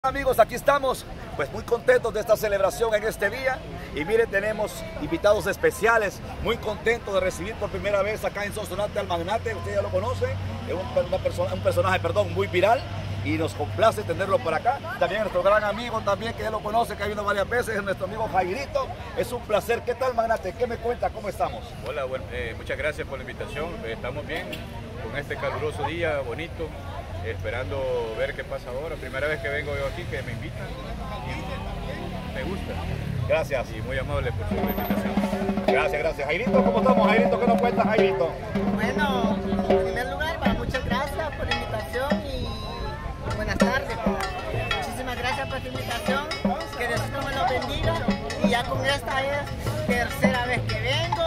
Amigos, aquí estamos, pues muy contentos de esta celebración en este día. Y miren, tenemos invitados especiales, muy contentos de recibir por primera vez acá en Sonsonate al magnate. Usted ya lo conoce, es un personaje muy viral, y nos complace tenerlo por acá. También nuestro gran amigo, también que ya lo conoce, que ha venido varias veces, es nuestro amigo Jairito. Es un placer. ¿Qué tal, magnate? ¿Qué me cuenta? ¿Cómo estamos? Hola, bueno, muchas gracias por la invitación. Estamos bien con este caluroso día, bonito, esperando ver qué pasa ahora. Primera vez que vengo yo aquí, que me invitan y me gusta. Gracias. Y muy amable por su invitación. Gracias, gracias. Jairito, ¿cómo estamos, Jairito? ¿Qué nos cuentas, Jairito? Bueno, en primer lugar, muchas gracias por la invitación y buenas tardes. Muchísimas gracias por la invitación, que Diosito me lo bendiga. Y ya con esta es tercera vez que vengo.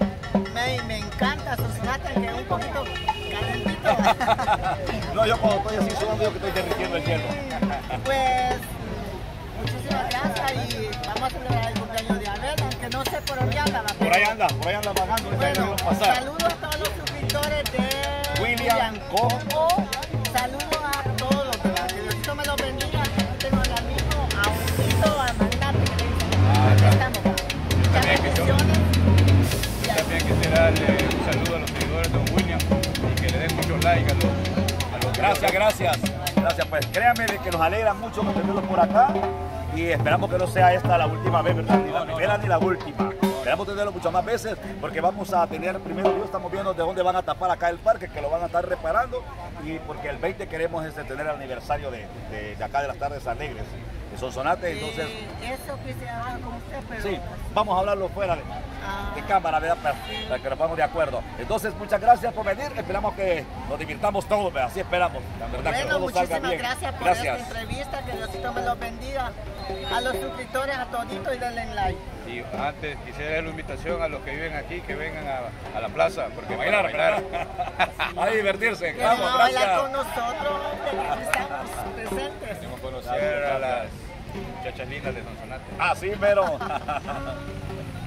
Me encanta Sonsonate, que es un poquito calentito. No, yo cuando estoy así sudando, digo que estoy derritiendo el hielo. Pues, muchísimas gracias y vamos a celebrar el cumpleaños de Abel, aunque no sé por dónde anda. Por ahí anda vagando. Bueno, saludos a todos los suscriptores de William Congo. Saludos a todos, que Diosito me los bendiga. Tengo al amigo, a Unito, a Magnate, que le dicen. Aquí estamos. Muchas bendiciones. Yo también quisiera darle un saludo a los seguidores de Don William y que le den muchos likes a los Gracias, gracias. Gracias, pues créanme de que nos alegra mucho tenerlos por acá y esperamos que no sea esta la última vez, ¿verdad? Ni la primera ni la última. Esperamos tenerlo muchas más veces porque vamos a tener, primero Dios, estamos viendo de dónde van a tapar acá el parque, que lo van a estar reparando, y porque el 20 queremos tener el aniversario de acá de las tardes alegres de Sonsonate, entonces... Eso quise hablar con usted, pero... Sí, vamos a hablarlo fuera de cámara, ¿verdad? Para que nos pongamos de acuerdo. Entonces, muchas gracias por venir. Esperamos que nos divirtamos todos, ¿verdad? Así esperamos. La verdad, bueno, que todo salga muchísimas bien. gracias por esta entrevista. Que Diosito me los bendiga. A los suscriptores, a toditos, y denle like. Y antes quisiera dar la invitación a los que viven aquí, que vengan a la plaza, porque A bailar. A divertirse. Que Vamos, vengan a bailar gracias. con nosotros, que estamos presentes. Queremos conocer a las muchachas lindas de Sonsonate. Así, pero...